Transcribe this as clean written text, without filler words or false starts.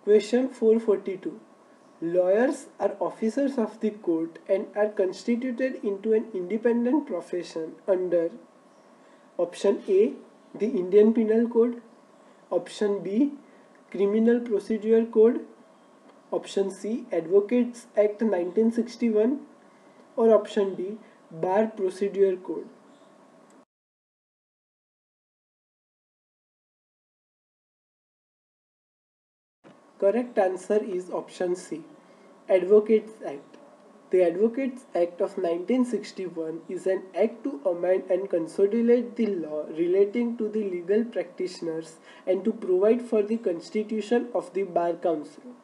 Question 442. Lawyers are officers of the court and are constituted into an independent profession under option A, the Indian Penal Code, option B, Criminal Procedure Code, option C, Advocates Act 1961, or option D, Bar Procedure Code. Correct answer is option C, Advocates Act. The Advocates Act of 1961 is an act to amend and consolidate the law relating to the legal practitioners and to provide for the constitution of the Bar Council.